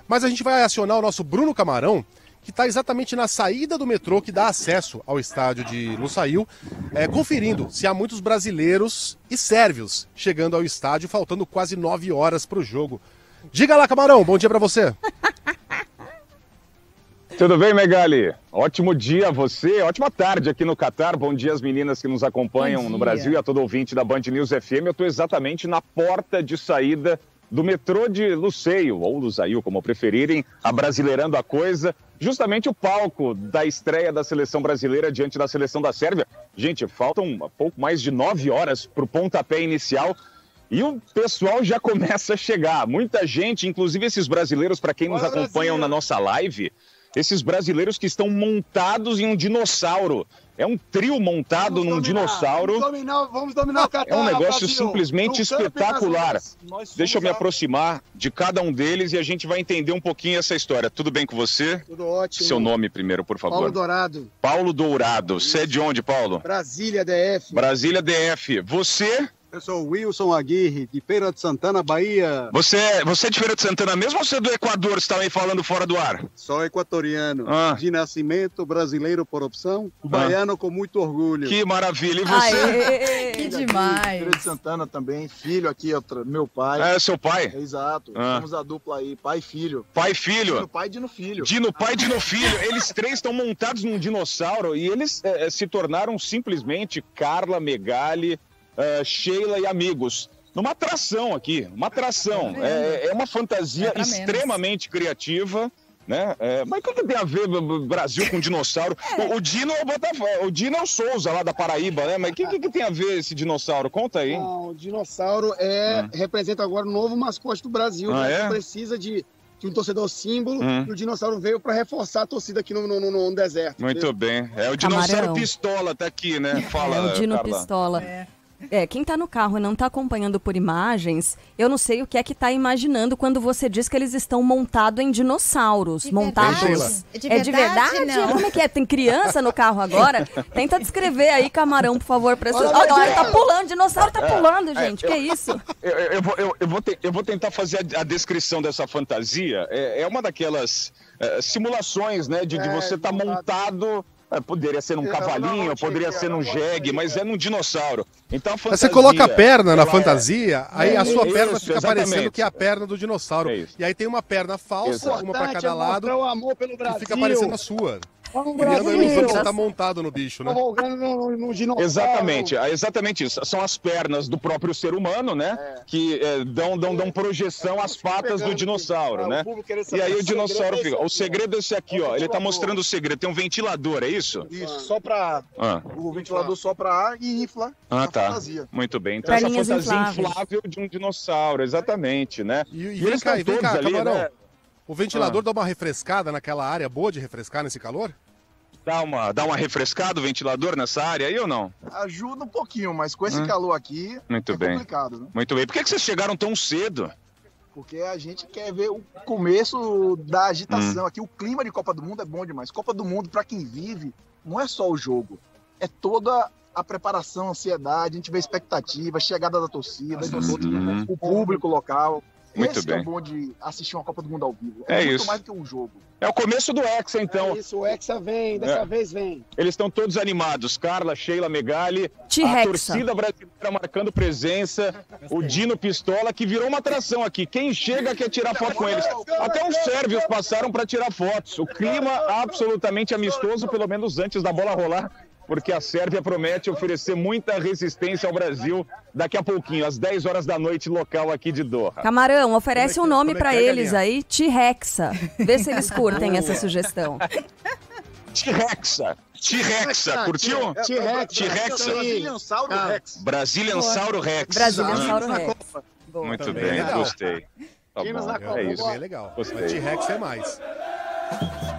Mas a gente vai acionar o nosso Bruno Camarão, que está exatamente na saída do metrô que dá acesso ao estádio de Lusail, conferindo se há muitos brasileiros e sérvios chegando ao estádio, faltando quase 9 horas para o jogo. Diga lá, Camarão, bom dia para você. Tudo bem, Megali? Ótimo dia a você, ótima tarde aqui no Catar. Bom dia às meninas que nos acompanham no Brasil e a todo ouvinte da Band News FM. Eu estou exatamente na porta de saída do metrô de Lusail, ou Lusail, como preferirem, abrasileirando a coisa. Justamente o palco da estreia da seleção brasileira diante da seleção da Sérvia. Gente, faltam um pouco mais de 9 horas para o pontapé inicial e o pessoal já começa a chegar. Muita gente, inclusive esses brasileiros, para quem nos acompanham na nossa live, esses brasileiros que estão montados em um dinossauro. É um trio montado num dinossauro. Vamos dominar o Catar, é um negócio Brasil, simplesmente espetacular. Deixa eu me aproximar de cada um deles e a gente vai entender um pouquinho essa história. Tudo bem com você? Tudo ótimo. Seu nome primeiro, por favor. Paulo Dourado. Paulo Dourado. Você é de onde, Paulo? Brasília, DF. Brasília, DF. Você? Eu sou o Wilson Aguirre, de Feira de Santana, Bahia. Você é de Feira de Santana mesmo ou você é do Equador? Você está aí falando fora do ar? Sou equatoriano, de nascimento, brasileiro por opção, baiano com muito orgulho. Que maravilha, e você? Aê, que demais. Feira de Santana também, filho aqui, meu pai. É seu pai? Exato, somos a dupla aí, pai e filho. Pai e filho? Dino pai e Dino filho. Dino pai e Dino filho, eles três estão montados num dinossauro e eles se tornaram simplesmente Carla, Megali, Sheila e amigos. Numa atração aqui, uma atração. É uma fantasia extremamente criativa, né? Mas o que tem a ver Brasil com dinossauro? O Dino é o Souza lá da Paraíba, né? Mas o que tem a ver esse dinossauro? Conta aí. Não, o dinossauro representa agora o novo mascote do Brasil. Precisa de um torcedor símbolo, e o dinossauro veio para reforçar a torcida aqui no deserto. Muito bem. O dinossauro Pistola tá aqui, né? Fala, o Dino Carla. Pistola. Quem tá no carro e não tá acompanhando por imagens, eu não sei o que é que tá imaginando quando você diz que eles estão montados em dinossauros. É de verdade? Não. Como é que é? Tem criança no carro agora? Tenta descrever aí, Camarão, por favor. Olha, tá pulando, dinossauro tá pulando, gente. Que isso? Eu vou tentar fazer a descrição dessa fantasia. É uma daquelas simulações, né? De você estar montado... Poderia ser num cavalinho, poderia ser num jegue, mas é num dinossauro. Então, fantasia, você coloca a perna na fantasia, aí a sua perna fica parecendo que é a perna do dinossauro. E aí tem uma perna falsa, uma para cada lado, o amor pelo Brasil. Que fica parecendo a sua. Vamos, Criando a ilusão que você tá montado no bicho, né? Exatamente isso. São as pernas do próprio ser humano, né? Que dão projeção às patas do dinossauro, né? E aí o dinossauro fica. O segredo é esse aqui, ó. Ele tá mostrando o segredo. Tem um ventilador, é isso? Isso, só pra... O ventilador sopra ar e infla a fantasia. Muito bem. Então essa fantasia inflável de um dinossauro, exatamente, né? E eles estão todos ali, Camarão. Né? O ventilador dá uma refrescada naquela área boa de refrescar nesse calor? Dá uma refrescada o ventilador nessa área aí ou não? Ajuda um pouquinho, mas com esse calor aqui complicado, né? Muito bem. Por que vocês chegaram tão cedo? Porque a gente quer ver o começo da agitação aqui. O clima de Copa do Mundo é bom demais. Copa do Mundo, para quem vive, não é só o jogo. É toda a preparação, a ansiedade, a gente vê expectativa, chegada da torcida, o público local. Muito bem. É o bom de assistir uma Copa do Mundo ao vivo. É muito isso. mais do que um jogo. É o começo do Hexa, então. É isso, o Hexa vem, dessa vez vem. Eles estão todos animados. Carla, Sheila, Megali, T-Rexa. A torcida brasileira marcando presença, o Dino Pistola, que virou uma atração aqui. Quem chega quer tirar foto com eles. Até os sérvios passaram para tirar fotos. O clima absolutamente amistoso, pelo menos antes da bola rolar, porque a Sérvia promete oferecer muita resistência ao Brasil daqui a pouquinho, às 10 horas da noite, local aqui de Doha. Camarão, oferece um nome pra eles aí, T-Rexa. Vê se eles curtem essa sugestão. T-Rexa, curtiu? T-Rexa. Brazilian Sauro Rex. Brazilian Sauro Rex. Muito bem, gostei. Tá bom, é isso. É legal. Mas T-Rex é mais.